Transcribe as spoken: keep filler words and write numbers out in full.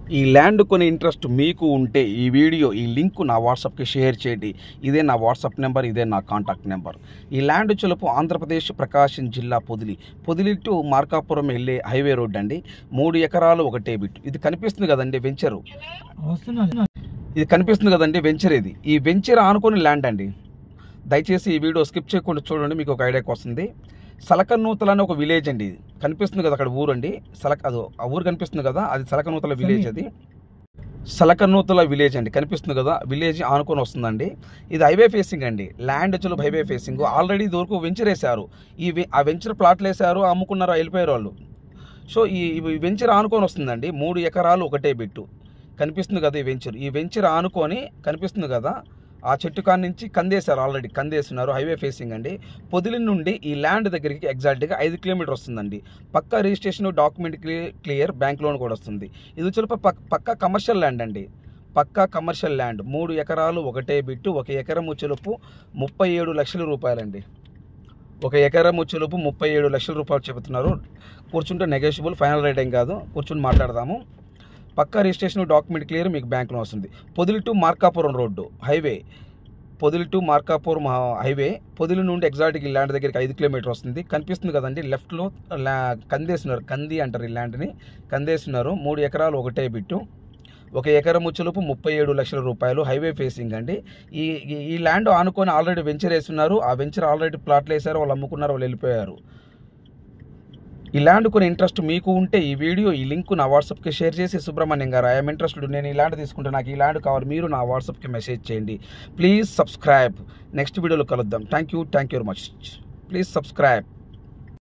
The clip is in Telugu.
ఈ ల్యాండ్ కొనే ఇంట్రెస్ట్ మీకు ఉంటే ఈ వీడియో ఈ లింక్ నా వాట్సాప్కి షేర్ చేయండి. ఇదే నా వాట్సాప్ నెంబర్, ఇదే నా కాంటాక్ట్ నెంబర్. ఈ ల్యాండ్ చులుపు ఆంధ్రప్రదేశ్ ప్రకాశం జిల్లా పొదిలి పొదిలి టు మార్కాపురం వెళ్ళే హైవే రోడ్ అండి. మూడు ఎకరాలు ఒకటే బిట్. ఇది కనిపిస్తుంది కదండి వెంచరు, ఇది కనిపిస్తుంది కదండి వెంచర్. ఇది ఈ వెంచర్ ఆనుకొని ల్యాండ్ అండి. దయచేసి ఈ వీడియో స్కిప్ చేయకుండా చూడండి, మీకు ఒక ఐడియాకి వస్తుంది. సలకనూతల అని ఒక విలేజ్ అండి. ఇది కనిపిస్తుంది కదా అక్కడ ఊరు అండి. సలక అది ఆ ఊరు కనిపిస్తుంది కదా, అది సలకనూతల విలేజ్. అది సలకనూతల విలేజ్ అండి, కనిపిస్తుంది కదా విలేజ్ ఆనుకొని వస్తుందండి. ఇది హైవే ఫేసింగ్ అండి. ల్యాండ్ వచ్చి హైవే ఫేసింగ్. ఆల్రెడీ ఇది వరకు వెంచర్ వేశారు. ఈ ఆ వెంచర్ ప్లాట్లు వేశారు, అమ్ముకున్నారు, వెళ్ళిపోయారు వాళ్ళు. సో ఈ వెంచర్ ఆనుకొని వస్తుందండి. మూడు ఎకరాలు ఒకటే బిట్టు. కనిపిస్తుంది కదా ఈ వెంచర్. ఈ వెంచర్ ఆనుకొని కనిపిస్తుంది కదా ఆ చెట్టు కాడ నుంచి కందేశారు, ఆల్రెడీ కందేస్తున్నారు. హైవే ఫేసింగ్ అండి. పొదిలి నుండి ఈ ల్యాండ్ దగ్గరికి ఎగ్జాక్ట్గా ఐదు కిలోమీటర్ వస్తుందండి. పక్క registration, document clear, bank loan కూడా వస్తుంది. ఇది వచ్చి పక్క కమర్షియల్ ల్యాండ్ అండి. పక్క కమర్షియల్ ల్యాండ్. మూడు ఎకరాలు ఒకటే బిట్టు. ఒక ఎకరం చెలుపు ముప్పై ఏడు లక్షల రూపాయలండి. ఒక ఎకరం చెలుపు ముప్పై ఏడు లక్షల రూపాయలు చెబుతున్నారు. కూర్చుంటే నెగోషియబుల్, ఫైనల్ రేట్ ఏం కాదు. కూర్చుని మాట్లాడదాము. పక్కా రిజిస్ట్రేషన్, డాక్యుమెంట్ క్లియర్, మీకు బ్యాంక్లో వస్తుంది. Podili to Markapuram road highway. Podili to Markapuram highway. Podili నుండి ఎగ్జాక్ట్గా ఈ ల్యాండ్ దగ్గరికి ఐదు కిలోమీటర్ వస్తుంది. కనిపిస్తుంది కదండి లెఫ్ట్లో కందేస్తున్నారు. కంది అంటారు ఈ ల్యాండ్ని, కందేస్తున్నారు. మూడు ఎకరాలు ఒకటే బిట్టు. ఒక ఎకరం వచ్చేలోపు ముప్పై ఏడు లక్షల రూపాయలు. హైవే ఫేసింగ్ అండి. ఈ ఈ ల్యాండ్ ఆనుకొని ఆల్రెడీ వెంచర్ వేస్తున్నారు. ఆ వెంచర్ ఆల్రెడీ ప్లాట్లు వేశారు, వాళ్ళు అమ్ముకున్నారు, వాళ్ళు వెళ్ళిపోయారు. ఈ ల్యాండ్ కొన్ని ఇంట్రెస్ట్ మీకు ఉంటే ఈ వీడియో ఈ లింక్ నా వాట్సాప్కి షేర్ చేసి, సుబ్రహ్మణ్యం గారు ఐఎమ్ ఇంట్రెస్టెడ్, నేను ఈ ల్యాండ్ తీసుకుంటే నాకు ఈ ల్యాండ్ కావాలి, మీరు నా వాట్సాప్కి మెసేజ్ చేయండి. Please subscribe. నెక్స్ట్ వీడియోలో కలుద్దాం. Thank you thank you very much. Please subscribe.